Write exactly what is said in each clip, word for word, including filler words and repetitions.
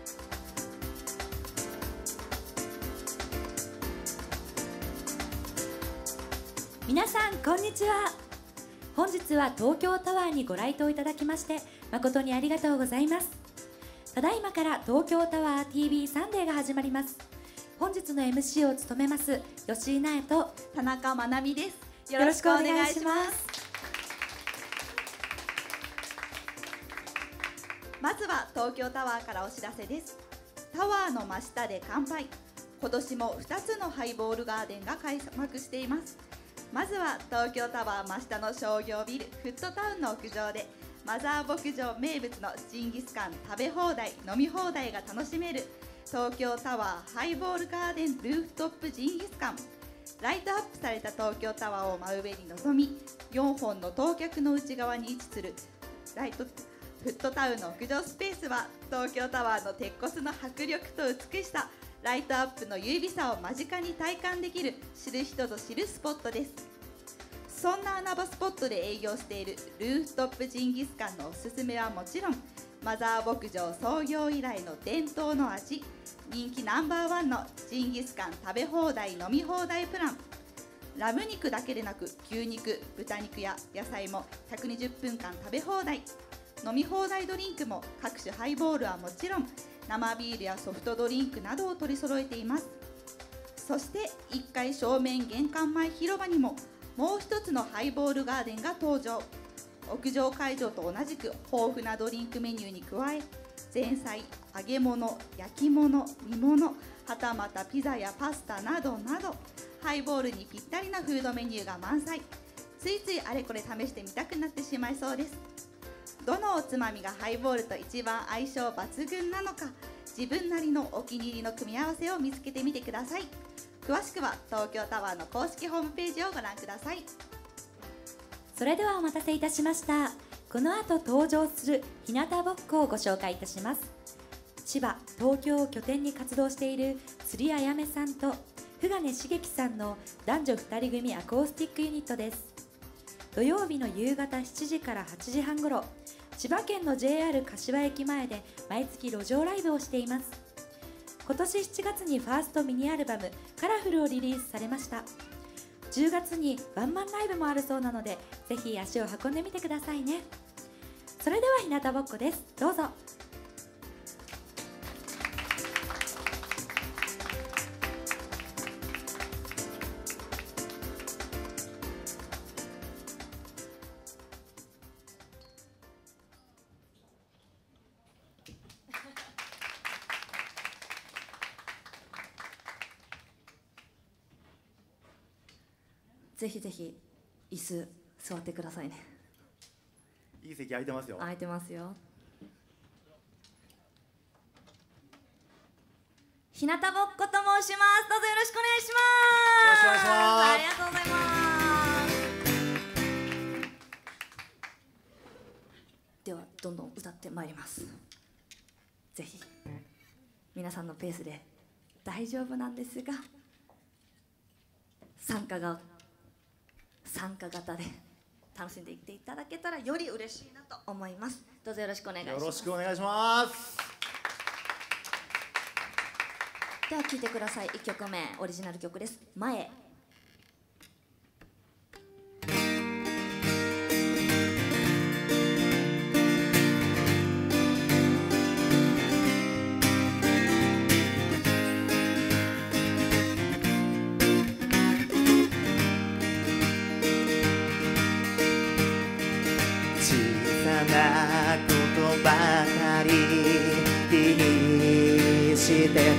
皆さんこんにちは。本日は東京タワーにご来島いただきまして誠にありがとうございます。ただいまから東京タワー ティーブイ サンデーが始まります。本日の エムシー を務めます吉井苗と田中まなみです。 よろしくお願いします。 まずは東京タワーからお知らせです。タワーの真下で乾杯。今年もふたつのハイボールガーデンが開幕しています。まずは東京タワー真下の商業ビルフットタウンの屋上でマザー牧場名物のジンギスカン食べ放題飲み放題が楽しめる東京タワーハイボールガーデンルーフトップジンギスカン。ライトアップされた東京タワーを真上に望み、よんほんの灯脚の内側に位置するライトフットタウンの屋上スペースは東京タワーの鉄骨の迫力と美しさ、ライトアップの優美さを間近に体感できる知る人ぞ知るスポットです。そんな穴場スポットで営業しているルーフトップジンギスカンのおすすめはもちろん、マザー牧場創業以来の伝統の味、人気ナンバーワンのジンギスカン食べ放題飲み放題プラン。ラム肉だけでなく牛肉、豚肉や野菜もひゃくにじゅっぷんかん食べ放題。飲み放題ドリンクも各種ハイボールはもちろん、生ビールやソフトドリンクなどを取り揃えています。そしていっかい正面玄関前広場にももう一つのハイボールガーデンが登場。屋上会場と同じく豊富なドリンクメニューに加え、前菜、揚げ物、焼き物、煮物、はたまたピザやパスタなどなど、ハイボールにぴったりなフードメニューが満載。ついついあれこれ試してみたくなってしまいそうです。どのおつまみがハイボールと一番相性抜群なのか、自分なりのお気に入りの組み合わせを見つけてみてください。詳しくは東京タワーの公式ホームページをご覧ください。 それではお待たせいたしました。この後登場する日向ぼっこをご紹介いたします。千葉、東京を拠点に活動している釣りあやめさんとふがねしげきさんの男女ふたり組アコースティックユニットです。土曜日の夕方しちじからはちじはんごろ、千葉県の ジェイアール 柏駅前で毎月路上ライブをしています。今年しちがつにファーストミニアルバム「カラフル」をリリースされました。じゅうがつにワンマンライブもあるそうなので、ぜひ足を運んでみてくださいね。それでは日向ぼっこです。どうぞ。 ぜひぜひ椅子座ってくださいね。 いい席空いてますよ。 空いてますよ。日向ぼっこと申します。どうぞよろしくお願いします。 よろしくお願いします。 ありがとうございます。ではどんどん歌ってまいります。ぜひ皆さんのペースで大丈夫なんですが、参加が参加型で楽しんでいっていただけたらより嬉しいなと思います。どうぞよろしくお願いします。 よろしくお願いします。 では聴いてください。いっきょくめオリジナル曲です。前。 ことばかり気にして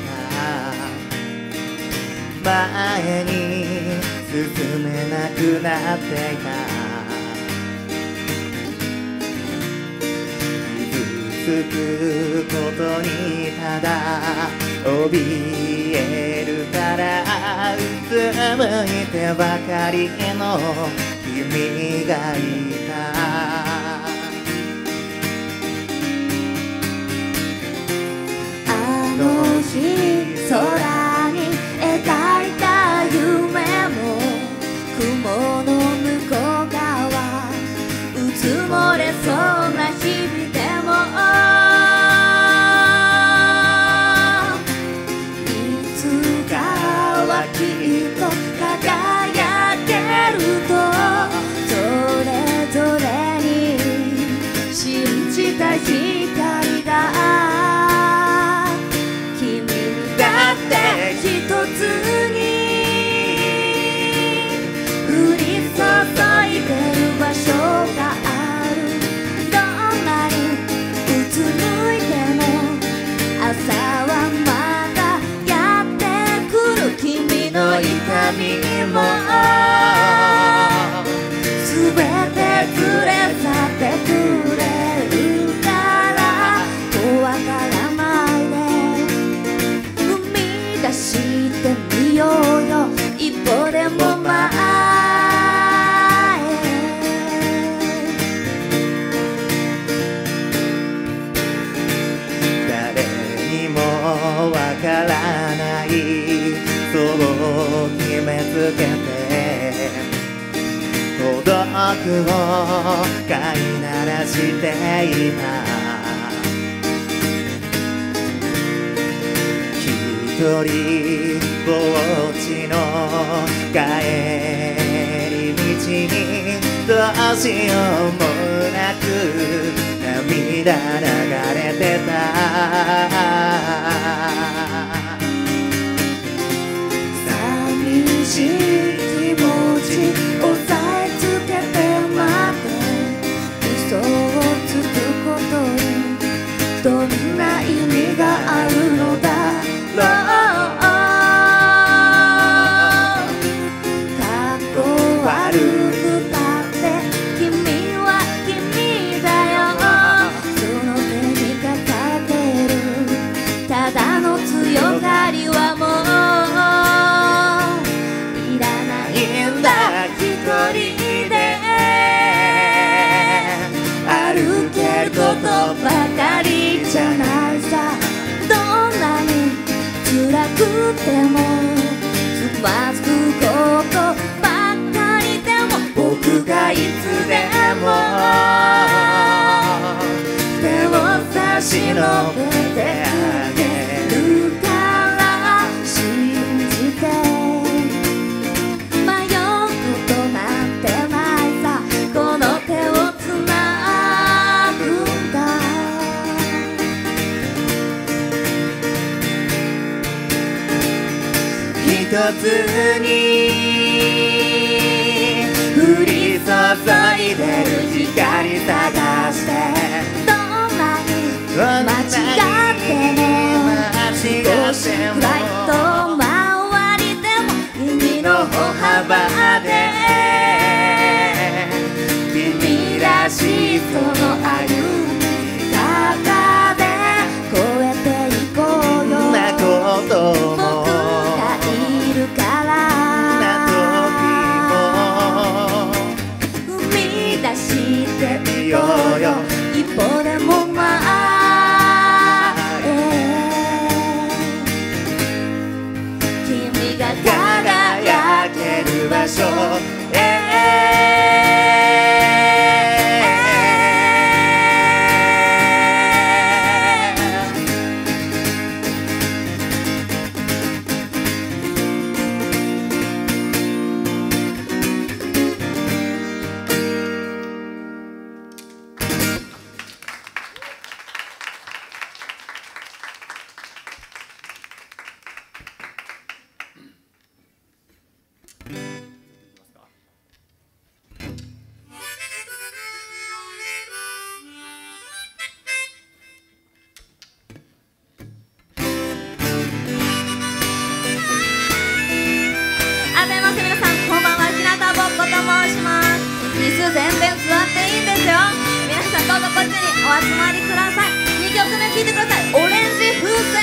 た、前に進めなくなっていた、傷つくことにただ怯えるから、うつむいてばかりの君がいた。 あの日空に描いた夢も雲の向こう側、うつもれそうな日々でもつに降り注いでる場所がある。どんなにうつむいても朝はまたやってくる。君の痛みもすべて連れ去ってくれるから怖がらないで踏み出してみようよ一歩でも前へ。 誰にもわからないそう決めつけて孤独を飼いならしていた。一人ぼっちの帰り道にどうしようもなく涙流れてた。寂しい気持ち抑えつけてまで嘘をつくことにどんな意味があるのだろう。かっこ悪くたって君は君だよ。その手に抱えてるただの強がりはもういらないんだ。一人で歩けることばかりじゃないさ。どんなに辛くてもつまずくことばかりでも僕がいつでも手を差し伸べてあげるから信じて迷うことなんてないさ。この手をつなぐんだ。一つに降り注いでる光探してどんなに間違っても少しくらい遠回りでも君の歩幅で君らしいその歩み方で越えていこうよ。なことも一歩でも前へ。君が輝ける場所へ。全然座っていいんですよ。皆さんどうぞこっちにお集まりください。にきょくめ聴いてください。オレンジ風船。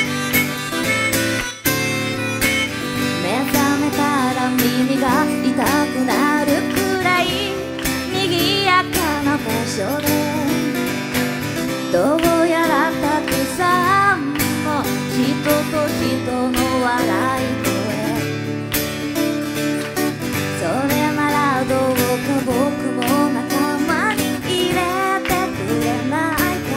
目覚めたら耳が痛くなるくらい賑やかな場所でどうやらたくさんの人と人の笑い声。それならどうか僕も仲間に入れてくれないか。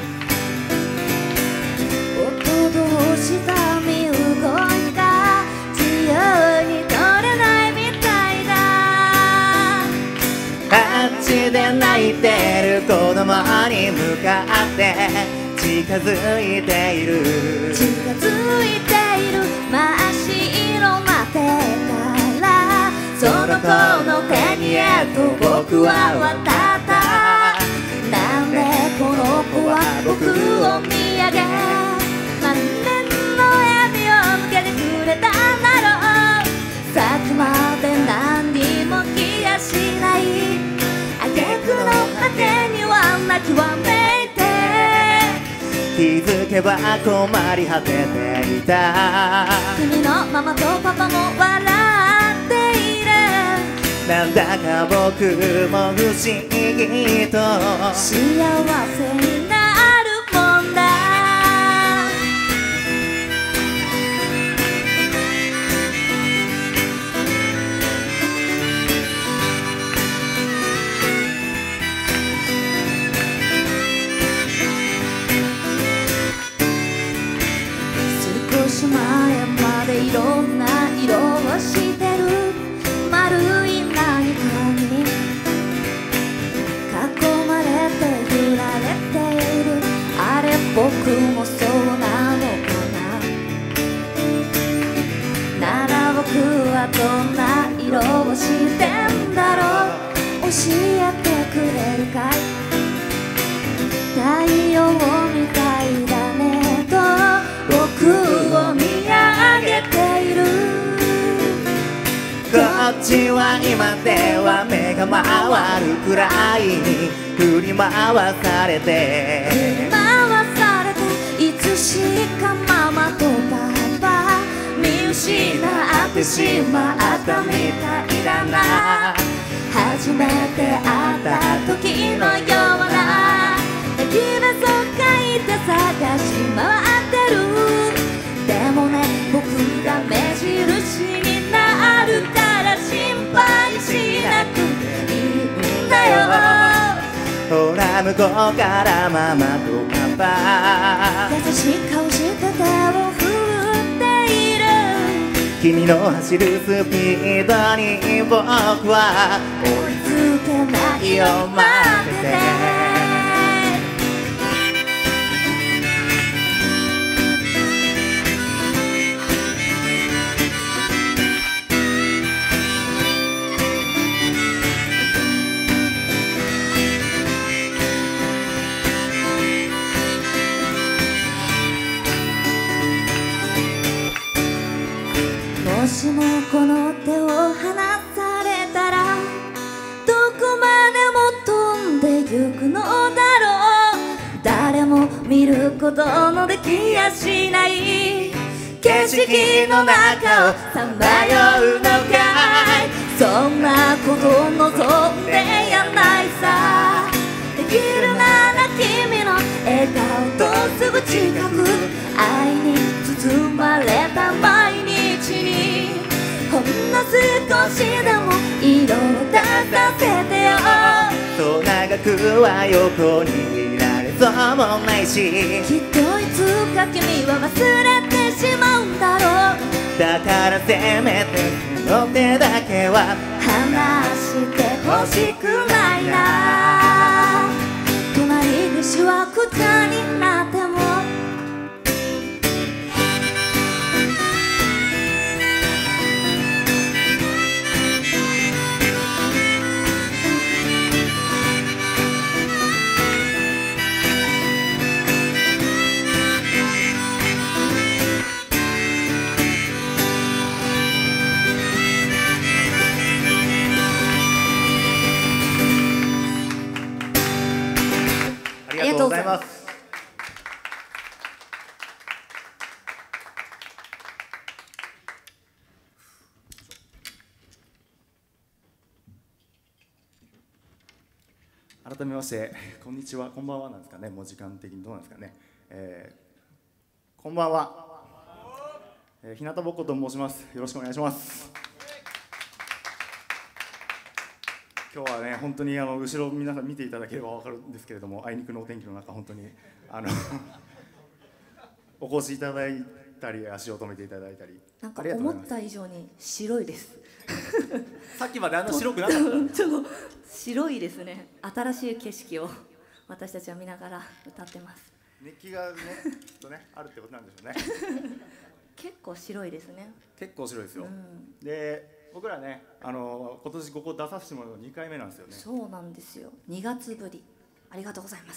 音同士が身動いた自由に取れないみたいだ。あっちで泣いてる子供に向かって近づいている近づいている真っと僕は渡ったなんでこの子は僕を見上げ満面の笑みを向けてくれたんだろうさっきまで何にも気がしない挙句の果てには泣きわめいて気づけば困り果てていた君のママとパパも笑っているなんだか僕も不思議と幸せになるもんだ少し前までいろんな色をしてる丸い何かに囲まれて揺られているあれ僕もそうなのかななら僕はどんな色をしてんだろう教えてくれるかい太陽みたいだねと僕を見上げているこっちは今では目が回るくらいに振り回されて振り回されていつしかママとパパ見失ってしまったみたいだな初めて会った時のような泣き目そかいて探し回ってるでもね僕が目印になるから心配しなくていいんだよほら向こうからママとパパ優しい顔して手を振っている君の走るスピードに僕は追いつけないよ待っててもしもこの手を離されたらどこまでも飛んでゆくのだろう誰も見ることのできやしない景色の中をさまようのかいそんなこと望んでやないさできるなら君の笑顔とすぐ近く愛に包まれた毎日にほんの少しでも色を出させてよそう長くは横にいられそうもないしきっといつか君は忘れてしまうんだろうだからせめてその手だけは離してほしくないな隣でしわくちゃになってもありがとうございます。 改めましてこんにちはこんばんはなんですかねもう時間的にどうなんですかね、えー、こんばんは、えー、日向ぼっこと申しますよろしくお願いします。今日はね本当にあの後ろ皆さん見ていただければ分かるんですけれどもあいにくのお天気の中本当にあのお越しいただいたり足を止めていただいたりなんか思った以上に白いですさっきまであんな白くなかったちょっと白いですね新しい景色を私たちは見ながら歌ってます熱気がねきっとねあるってことなんでしょうね結構白いですね結構白いですよ、 うん、 で僕らね、あの今年ここ出させてもらうのにかいめなんですよね。 そうなんですよ。にがつぶり。ありがとうございます。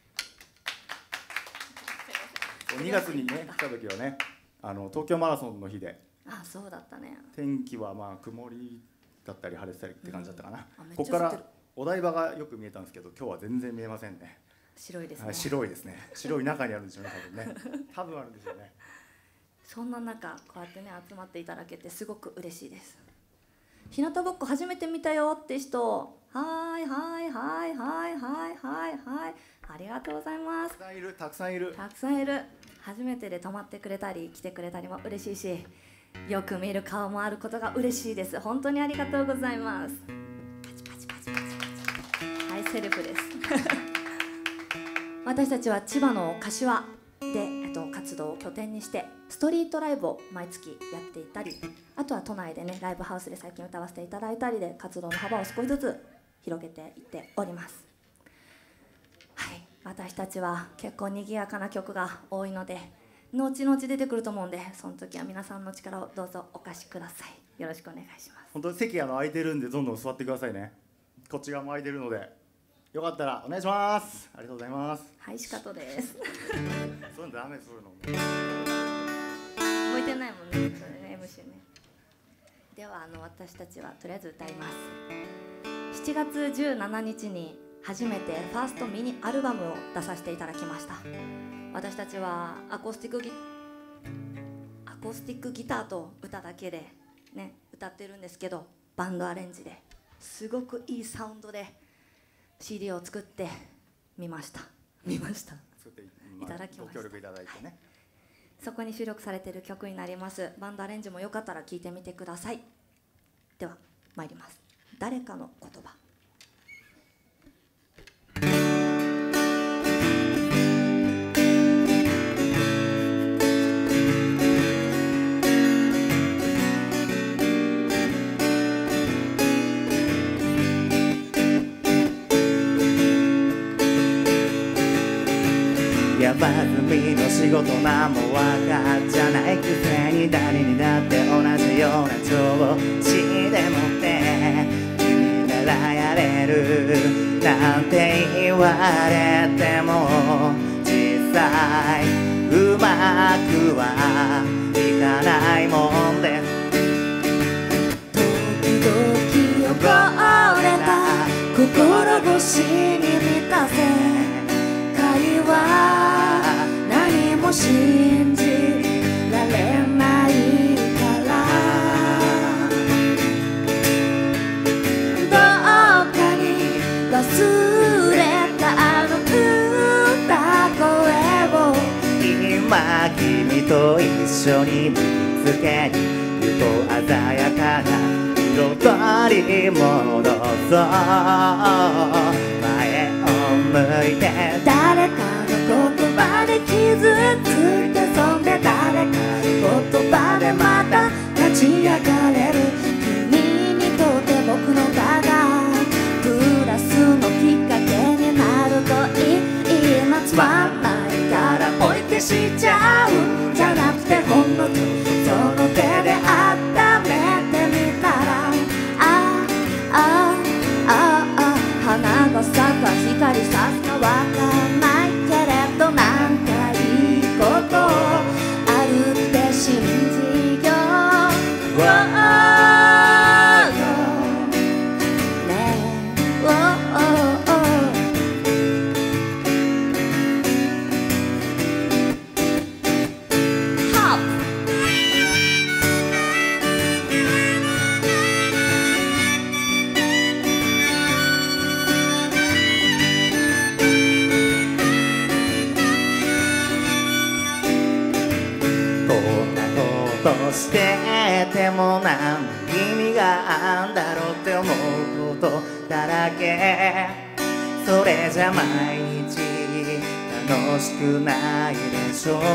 にがつにね来た時はね、あの東京マラソンの日で、 あ、そうだったね。 天気はまあ曇りだったり晴れてたりって感じだったかな。 うん、 ここからお台場がよく見えたんですけど、今日は全然見えませんね。 白いですね。 はい、白いですね。白い中にあるんでしょうね、多分ね。多分あるんですよね。 そんな中、こうやってね集まっていただけてすごく嬉しいです。日向ぼっこ初めて見たよって人、はいはいはいはいはいはいはい、ありがとうございます。 たくさんいる、たくさんいる。 たくさんいる。初めてで泊まってくれたり来てくれたりも嬉しいし、よく見る顔もあることが嬉しいです。本当にありがとうございます。パチパチパチパチパチ。はい、セルフです。私たちは千葉の柏で、えっと、活動を拠点にしてストリートライブを毎月やっていたり、あとは都内でねライブハウスで最近歌わせていただいたりで活動の幅を少しずつ広げていっております。はい、私たちは結構にぎやかな曲が多いので後々出てくると思うんで、その時は皆さんの力をどうぞお貸しください。よろしくお願いします。 本当に席あの空いてるんでどんどん座ってくださいね。こっち側も空いてるのでよかったらお願いします。ありがとうございます。 はい、しかとです。 そういうのダメ、そういうの。 覚えてないもんね、それね、エムシー ね。ではあの私たちはとりあえず歌います。しちがつじゅうしちにちに初めてファーストミニアルバムを出させていただきました。私たちはアコースティックギアコースティックギターと歌だけでね歌ってるんですけど、バンドアレンジですごくいいサウンドで シーディー を作ってみました見ました作っていただきました。 ご協力いただいてね、はい、 そこに収録されている曲になります。バンドアレンジもよかったら聴いてみてください。では参ります。誰かの言葉。 山積みの仕事なんもわかっちゃないくせに、誰にだって同じような調子でもって君ならやれるなんて言われても、実際うまくはいかないもんで、 時々汚れた心越しに満たせ会話何も信じられないからどっかに忘れたあの歌声を今君と一緒に見つけに行こう、鮮やかな彩り戻そう前を向いて、 誰かの言葉で傷ついて、そんで誰かの言葉でまた立ち上がれる。君にとって僕の歌がプラスのきっかけになるといい。夏はないからポイってしちゃうんじゃなくて、ほんのちょっとその手で温めてみたら、ああああ花が咲く光さすのわかんないけれど、なんかいいことあるって信じよう、ねえ、ハッとしてても何の意味があんだろうって思うことだらけ、それじゃ毎日楽しくないでしょ。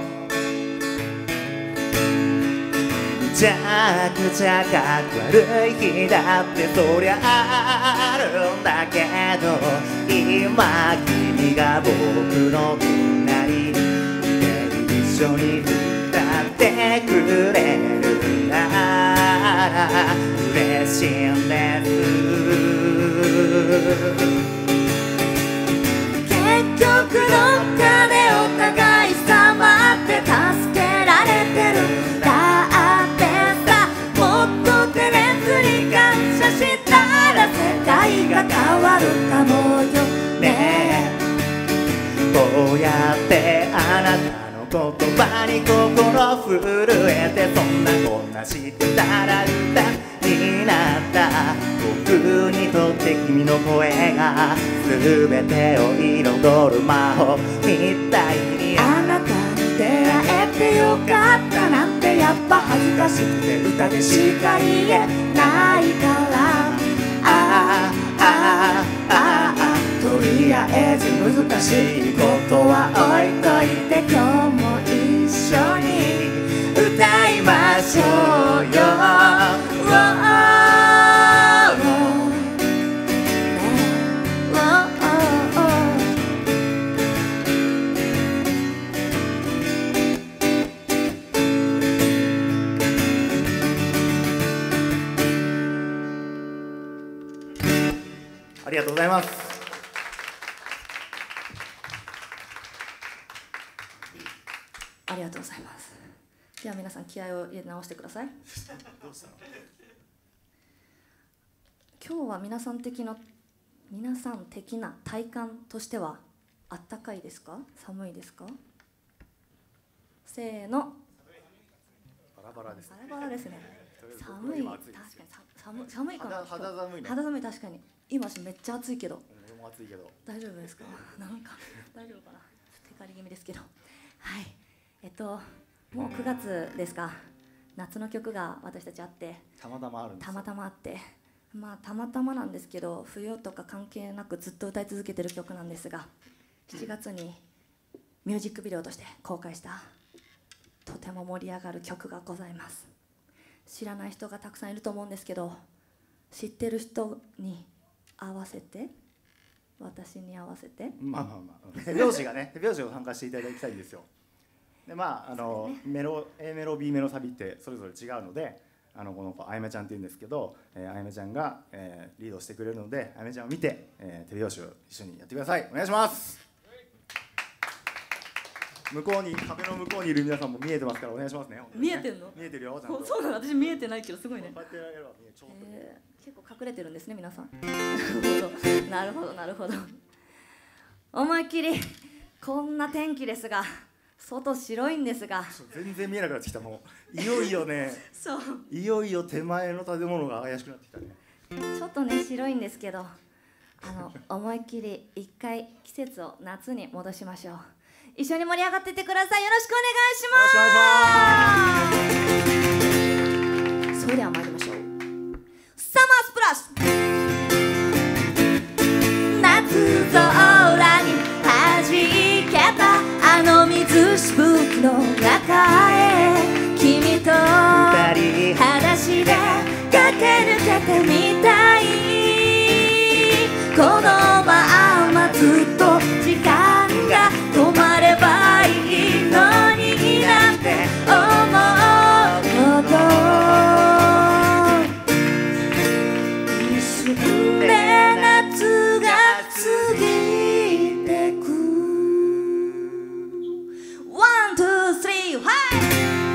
むちゃくちゃかっこ悪い日だってそりゃあるんだけど、今君が僕の隣にいて一緒に歌ってくれるなら嬉しいんです。 結局どっかでお互い様って助けられてる。だってさ、もっと手熱に感謝したら世界が変わるかもよね。 こうやってあなたの言葉に心震えて、そんなこんなしてたら歌になった。僕にとって君の声が全てを彩る魔法みたいに。 あなたに出会えてよかったなんてやっぱ恥ずかしくて歌でしか言えないから。ああああああ、とりあえず難しいことは置いといて、今日も一緒に歌いましょうよ。 ありがとうございます。 ありがとうございます。では皆さん気合を入れ直してください。 どうしたの？ 今日は皆さん的な皆さん的な体感としてはあったかいですか？寒いですか？せーの。 バラバラですね。 バラバラですね。寒い、確かに寒寒いかな。 肌肌寒いね。 肌寒い、確かに。今めっちゃ暑いけど。 俺も暑いけど。 大丈夫ですか？なんか大丈夫かな。テカリ気味ですけど。はい。えっともうくがつですか。夏の曲が私たちあって。 たまたまあるんです。 たまたまあって。まあたまたまなんですけど、冬とか関係なくずっと歌い続けてる曲なんですが、しちがつにミュージックビデオとして公開したとても盛り上がる曲がございます。知らない人がたくさんいると思うんですけど、知ってる人に合わせて、私に合わせて、 まあまあまあ、手拍子がね、手拍子を参加していただきたいんですよ。でまああの、ね、メロ A メロ B メロサビってそれぞれ違うので、あのこの子あやめちゃんって言うんですけど、えー、あやめちゃんが、えー、リードしてくれるので、あやめちゃんを見て、えー、手拍子を一緒にやってください。お願いします。向こうに壁の向こうにいる皆さんも見えてますからお願いしますね。 見えてんの？ 見えてるよ。ちゃんと。 そうなの、私見えてないけどすごいね。 こうやってやれば見えちょっと、 えー、結構隠れてるんですね皆さん。なるほどなるほどなるほど。思いっきりこんな天気ですが、外白いんですが、 全然見えなくなってきた。もういよいよね。 そう。 いよいよ手前の建物が怪しくなってきたね。 ちょっとね白いんですけど、あの思いっきり一回季節を夏に戻しましょう。一緒に盛り上がっていってください。よろしくお願いします。それでは参りましょう。サマースプラッシュ。夏空に弾けたあの水しぶきの中へ、君と裸足で駆け抜けてみたい。このままずっと時間が止まればいいのになんて思うこと、一瞬で夏が過ぎてく。ワン、ツー、スリー、はい。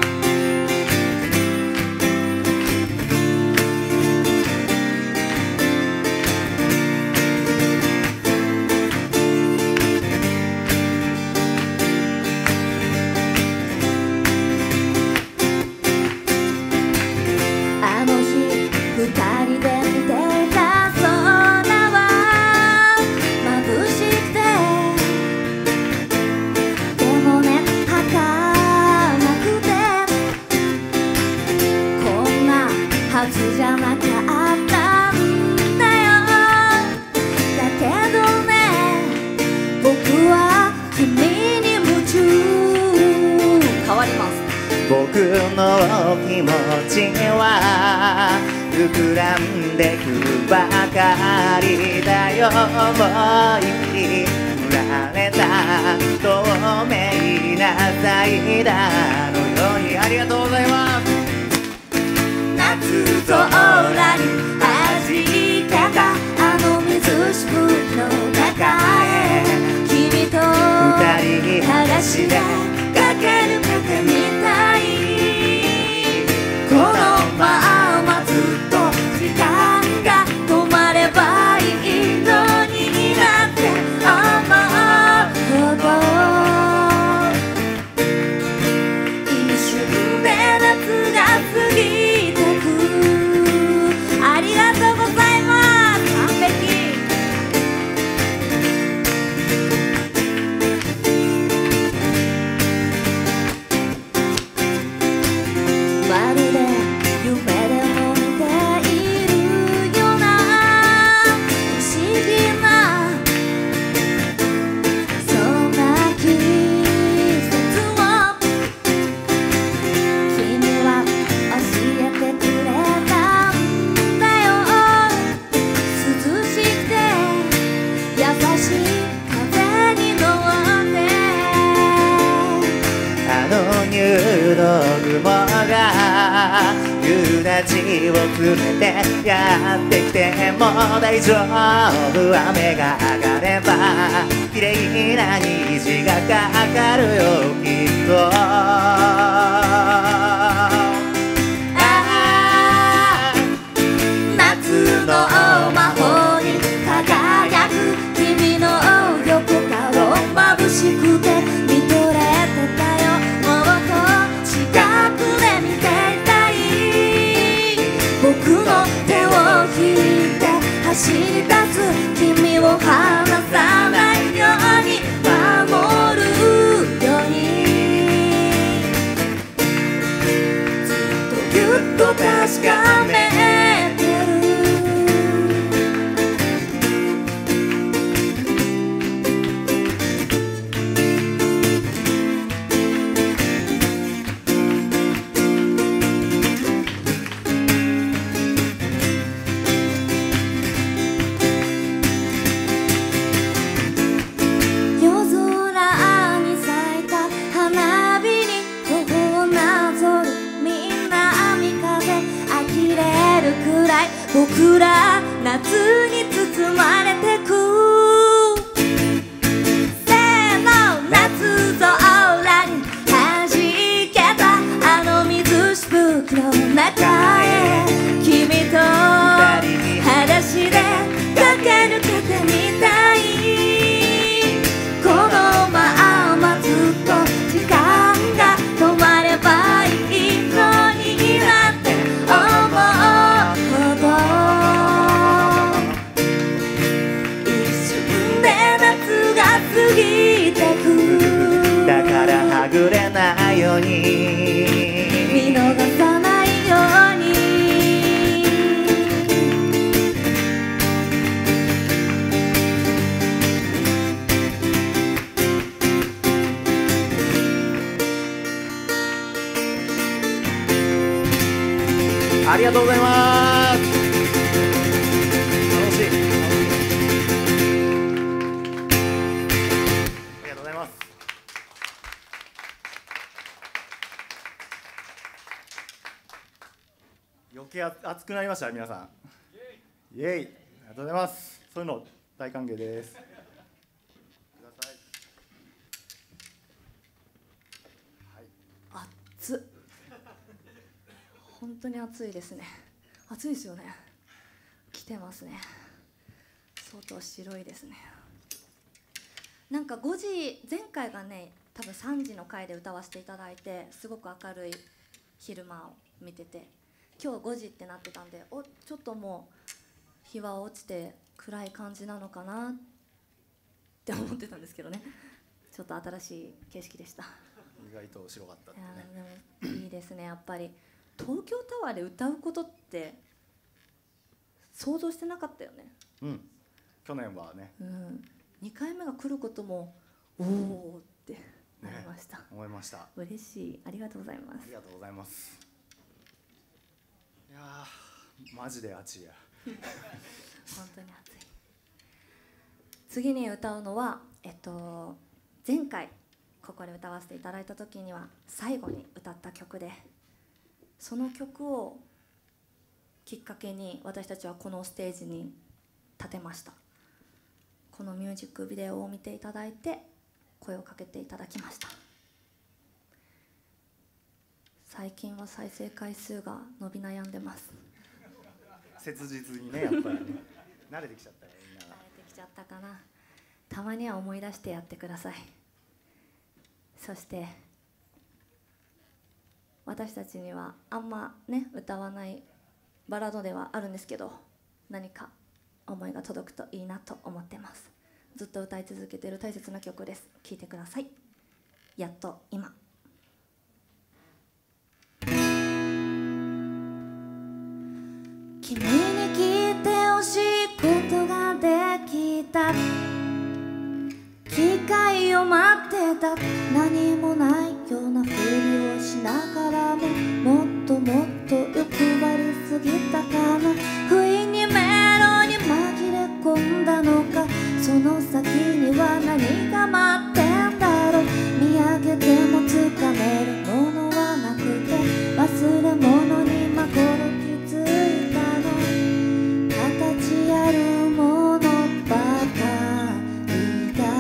じゃなかったんだよ。だけどね、僕は君に夢中。変わります。 僕の気持ちは膨らんでくばかりだよ。思いっきり振られた透明なサイダーのように。ありがとうございます。 夏空空に弾けたあの水しぶきの中へ君と裸足で駆け抜けてみたいこのままずっと時間が止まればいいのになって思うほど一瞬で夏が過ぎてくありがとうございます完璧まるで夢でも見ているような不思議なそんな季節を君は教えてくれたんだよ涼しくて優しい風に乗ってあの入道雲が夕立を連れてやってきても大丈夫雨が上がれば綺麗な虹がかかるよきっとああ夏の魔法に輝く君の横顔眩しくて見とれてたよもっと近くで見ていたい僕の手を引いて走り出す君を離さないように守るようにずっとぎゅっと確かめてる夜空に咲いた花火に頬をなぞる南風呆れるくらい僕ら夏に包まれてくせーの夏空に弾けたあの水しぶきの中へ君と裸足で駆け抜けてみたいこのままずっと時間が止まればいいのになって思うほど一瞬で夏が過ぎてくだからはぐれないように見逃さないようにありがとうございます。楽しい。ありがとうございます。余計あ熱くなりました皆さん。イエイ。ありがとうございます。そういうの大歓迎です。ください。はい。 暑っ本当に暑いですね暑いですよね来てますね相当白いですねなんかごじ前回がね多分さんじの回で歌わせていただいてすごく明るい昼間を見てて今日ごじってなってたんでおちょっともう日は落ちて暗い感じなのかなって思ってたんですけどねちょっと新しい景色でした意外と白かったっていやね。 でもいいですねやっぱり東京タワーで歌うことって想像してなかったよね。 うん。去年はね。 うん。にかいめが来ることもおおってなりました。ね、 思いました。 嬉しい。ありがとうございます。 ありがとうございます。いやーマジで暑いや。 本当に暑い。次に歌うのはえっと前回ここで歌わせていただいた時には最後に歌った曲で。その曲をきっかけに私たちはこのステージに立てました。このミュージックビデオを見ていただいて声をかけていただきました。最近は再生回数が伸び悩んでます。 切実にね、やっぱりね慣れてきちゃったよ、みんなが。 慣れてきちゃったかな。たまには思い出してやってください。そして私たちにはあんまね歌わないバラードではあるんですけど、何か思いが届くといいなと思ってます。ずっと歌い続けている大切な曲です。聴いてください。やっと今。君に聞いてほしいことができた、機会を待ってた。何もないようなふりをしながらも、もっともっと欲張りすぎたかな。不意にメロに紛れ込んだのか、その先には何が待ってんだろう。見上げてもつかめるものはなくて、忘れ物にまごろ気づいたの。形あるものばかりが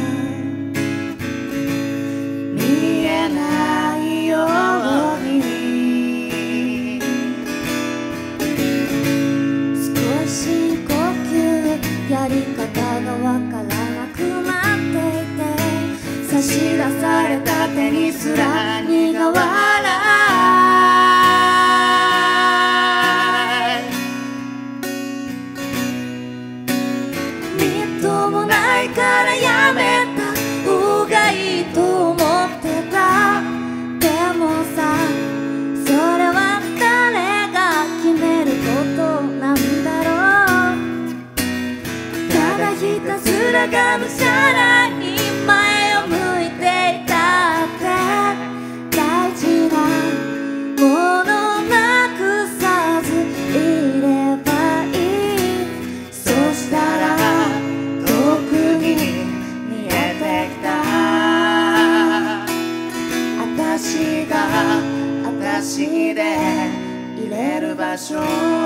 見えないように、少し呼吸やり方がわからなくなっていて、差し出された手にすら苦笑い。みっともないからやめた方がいいと思ってた。でもさ、それは誰が決めることなんだろう。ただひたすらがむしゃらに前を向いていたって、大事なものなくさずいればいい。そしたら遠くに見えてきた、私が私でいれる場所。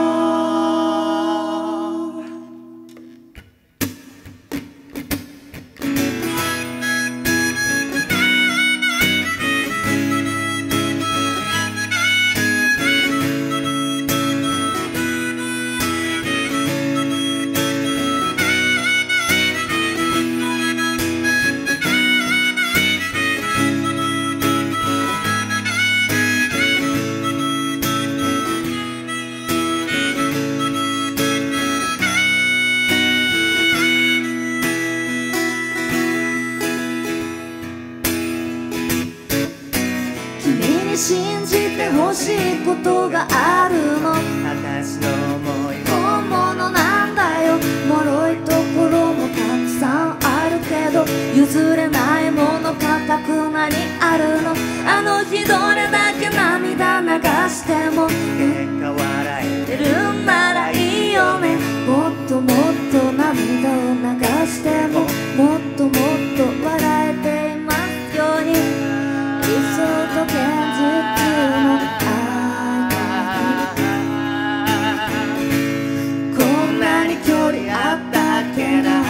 信じてほしいことがあるの。 私の想い本物なんだよ。脆いところもたくさんあるけど、譲れないものかたくなにあるの。あの日どれだけ涙流しても結果笑え出るんならいいよね。もっともっと涙を流しても、もっともっと笑えていますように。理想と現実の間にこんなに距離あったっけな。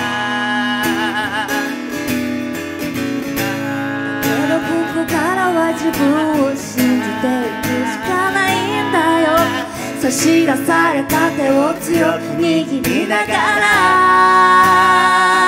けどここからは自分を信じていくしかないんだよ。差し出された手を強く握りながら、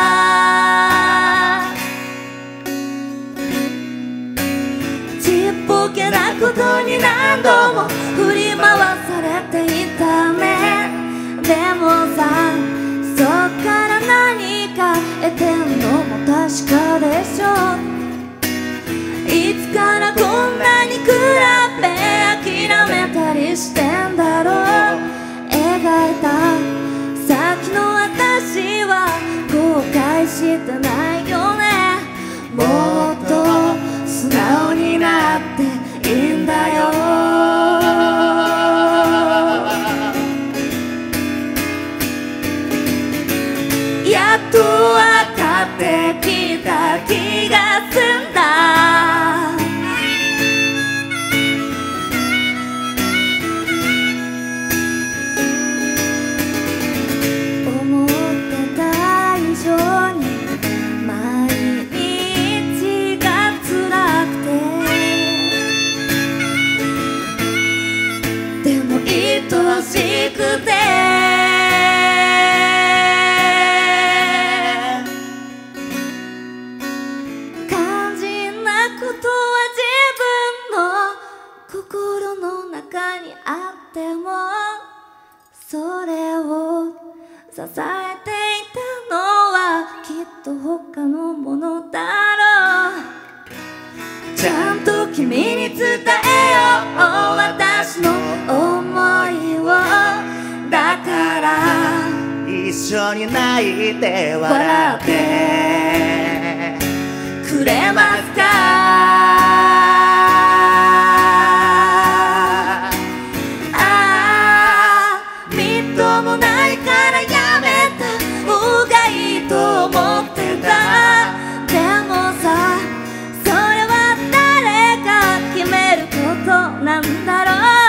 ことに何度も振り回されていたね。でもさ、そっから何か得てんのも確かでしょ。いつからこんなに比べ諦めたりしてんだろう。描いた先の私は後悔してないよね。もっと素直になっていいんだよ。やっと分かってきた気がすんだ。 楽しくて肝心なことは自分の心の中にあってもそれを支えていたのはきっと他のものだろう。ちゃんと君に伝えよう私の想いを。だから一緒に泣いて笑ってくれますか。ああみっともないからやめた方がいいと思ってた。でもさそれは誰が決めることなんだろ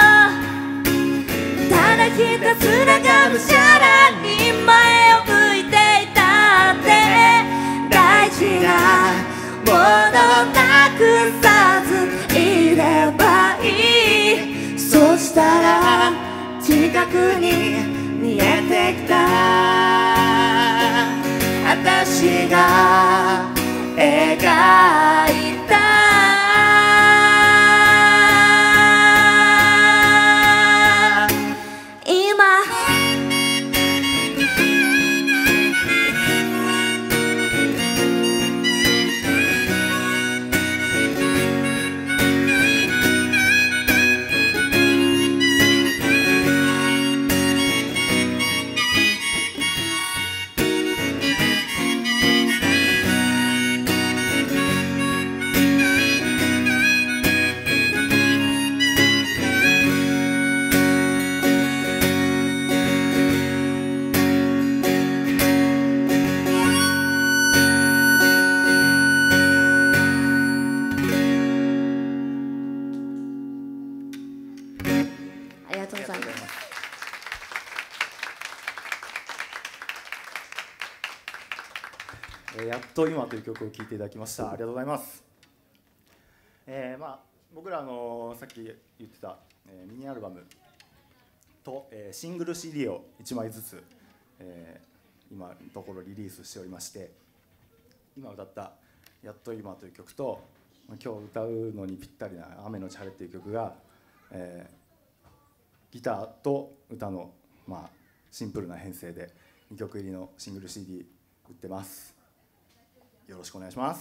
う。ただひたすらがむしゃらに前を向いていたって大事なものなくさずいればいい。そしたら近くに見えてきた私が描いた今。ありがとうございます。 えーやっと今という曲を聴いていただきました。ありがとうございます。えーまあ、僕ら、あのーさっき言ってた、えーミニアルバムと、えーシングル シーディー をいちまいずつ、えー今のところリリースしておりまして、今歌った「やっと今」という曲と、まあ今日歌うのにぴったりな「雨のち晴れ」という曲が、えーギターと歌の、まあ、シンプルな編成でにきょく入りのシングル シーディー 売ってます。よろしくお願いします。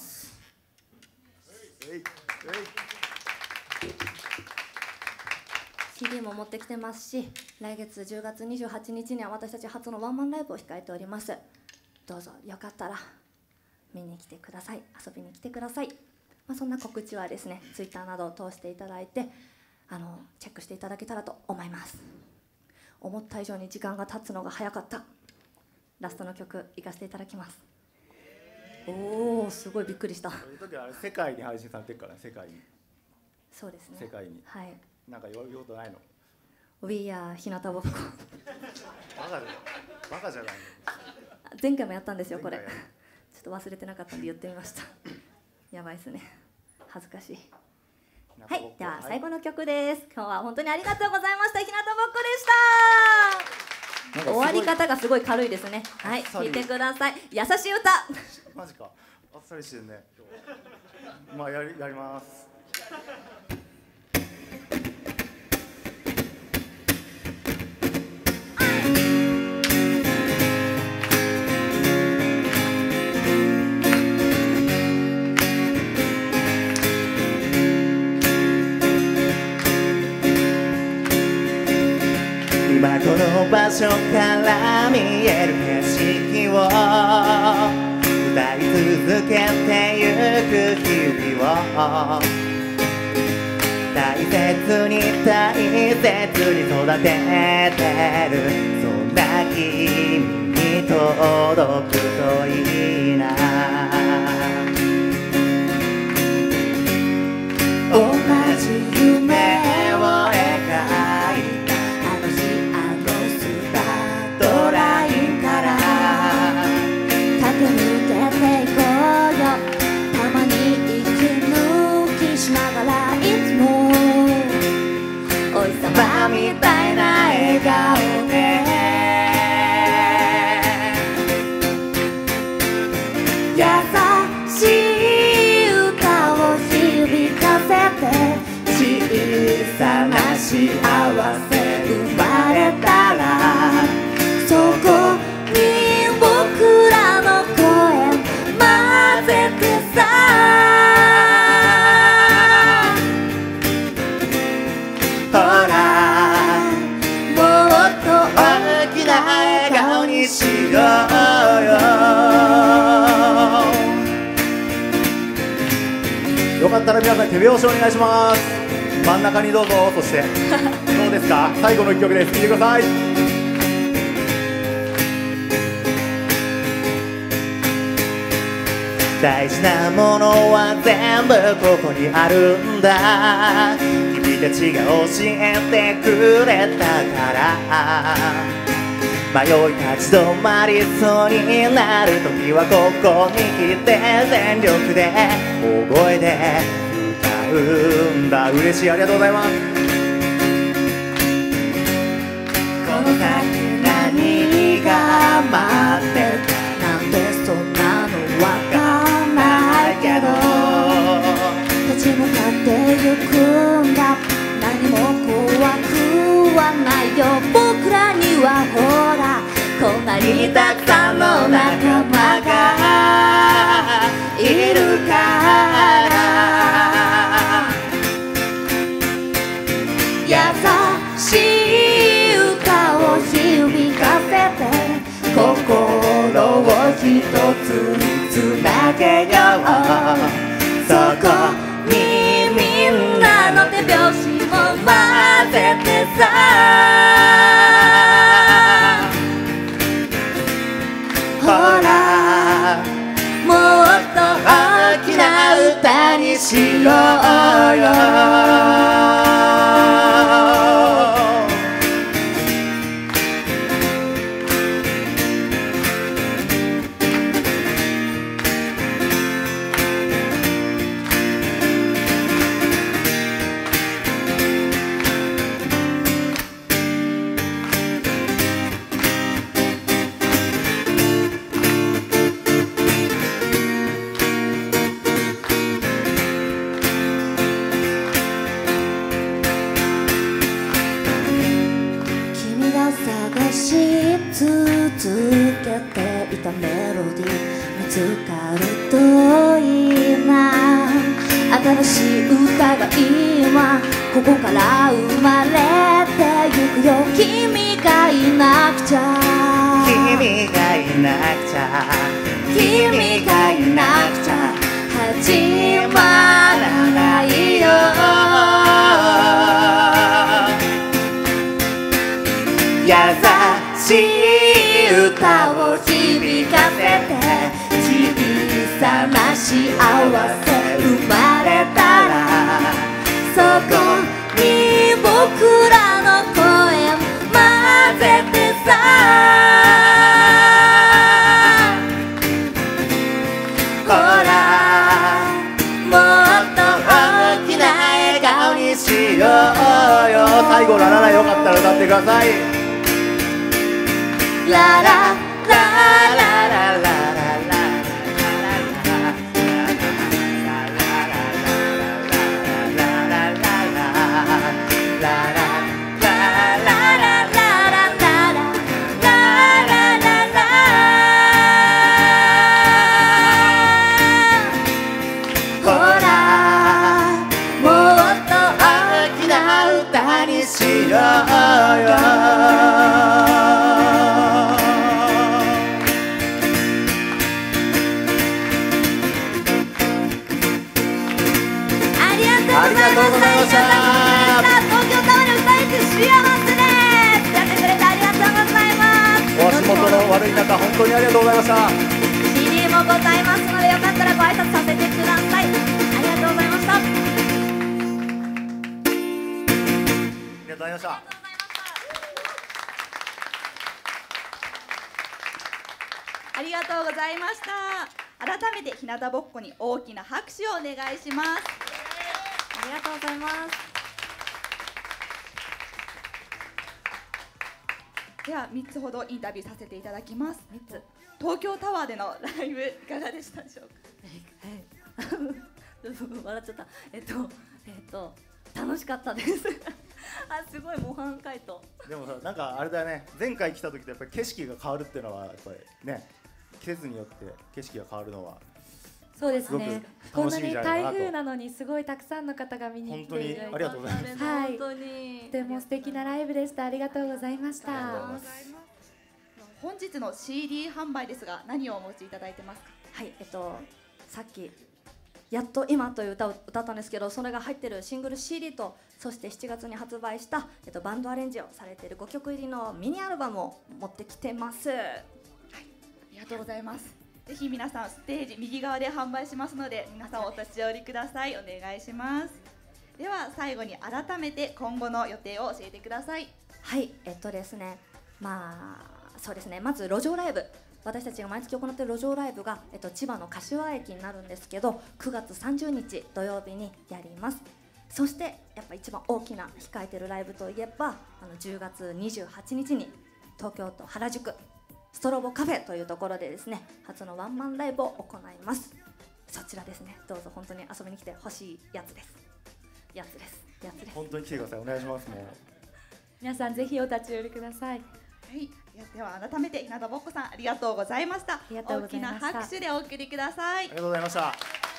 シーディー も持ってきてますし、来月じゅうがつにじゅうはちにちには私たち初のワンマンライブを控えております。どうぞよかったら見に来てください。遊びに来てください。まあ、そんな告知はですね、ツイッターなどを通していただいてあのチェックしていただけたらと思います。思った以上に時間が経つのが早かった。ラストの曲いかせていただきます。おお、すごいびっくりした。 そういう時はあれ世界に配信されてるからね、世界に。 そうですね。 世界に。 はい。 なんか言われることないの。 We are 日向ぼっこ。 バカじゃバカじゃないの。 前回もやったんですよこれ。 前回やるちょっと忘れてなかったんで言ってみました。やばいですね。恥ずかしい。はい、では最後の曲です。今日は本当にありがとうございました。日向ぼっこでした。終わり方がすごい軽いですね。はい、聞いてください。優しい歌。 マジか。あっさりしてるね。まあやりやります。 今この場所から見える景色を歌い続けてゆく日々を大切に大切に育ててる、そんな君に届くといいな。同じ夢を描いたドラインから駆け抜けていこうよ。たまに息抜きしながらいつもお日様みたいな笑顔ようよ。 よかったら皆さん手拍子お願いします。真ん中にどうぞ。そしてどうですか、最後の一曲です。聴いてください。 大事なものは全部ここにあるんだ。君たちが教えてくれたから迷い立ち止まりそうになる時はここに来て全力で大声で歌うんだ。 嬉しい、ありがとうございます。 この先何が待ってたなんてそんなのわかんないけど立ち向かってゆくんだ。何も怖くはないよ。僕らにはほらこんなにたくさんの仲間がいるから。優しい歌を響かせて心を一つにつなげよう。そこにみんなの手拍子も混ぜてさ。ほらもっと大きな歌にしようよ。君が探し続けていたメロディー見つかるといいな。新しい歌が今ここから生まれてゆくよ。君がいなくちゃ君がいなくちゃ君がいなくちゃ始まらないよ。優しい歌を響かせて小さな幸せ生まれたらそこに僕らの声混ぜてさ。ほらもっと大きな笑顔にしようよ。 最後ラララよかったら歌ってください。 ラララララララほらもっと大きな歌にしようよ。ありがとうございました。東京タワーで歌えて幸せです。やってくれてありがとうございます。 お足元の悪い中本当にありがとうございました。 シーディー もございますのでよかったらご挨拶させてください。ありがとうございました。 ありがとうございました。 ありがとうございました。改めて日向ぼっこに大きな拍手をお願いします。 ありがとうございます。 ではみっつほどインタビューさせていただきます。みっつ東京タワーでのライブいかがでしたでしょうか。 笑っちゃった。えっとえっと楽しかったですあ、すごい模範解答。 でもさ、なんかあれだよね、前回来た時とやっぱり景色が変わるっていうのはやっぱりね、季節によって景色が変わるのはそうですね。こんなに楽しみじゃない台かなと。 風なのにすごいたくさんの方が見に来ていただいて、 本当にありがとうございます。 はい、 本当にとても素敵なライブでした。ありがとうございました。 本日の シーディー 販売ですが、何をお持ちいただいてますか？ はい、えっとさっきやっと今という歌を歌ったんですけど、それが入ってるシングル シーディー と、そしてしちがつに発売した、えっと、バンドアレンジをされているごきょく入りのミニアルバムを持ってきてます。はい、 ありがとうございます。ぜひ皆さんステージ右側で販売しますので、皆さんお立ち寄りください。お願いします。では最後に改めて今後の予定を教えてください。 はい、えっとですね、まあそうですね、まず路上ライブ、私たちが毎月行っている路上ライブが、えっと、千葉の柏駅になるんですけど、くがつさんじゅうにち土曜日にやります。そしてやっぱ一番大きな控えているライブといえば、あのじゅうがつにじゅうはちにちに東京都原宿ストロボカフェというところでですね、初のワンマンライブを行います。そちらですね、どうぞ本当に遊びに来てほしいやつですやつですやつです本当に来てください。お願いします。もう皆さんぜひお立ち寄りください。 はい、では改めて日向ぼっこさんありがとうございました。 りがとうございました。 大きな拍手でお送りください。 ありがとうございました。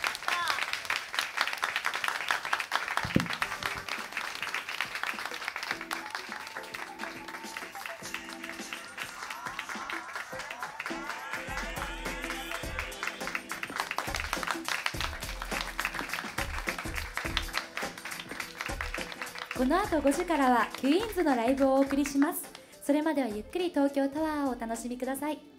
この後ごじからはキュイーンズのライブをお送りします。それまではゆっくり東京タワーをお楽しみください。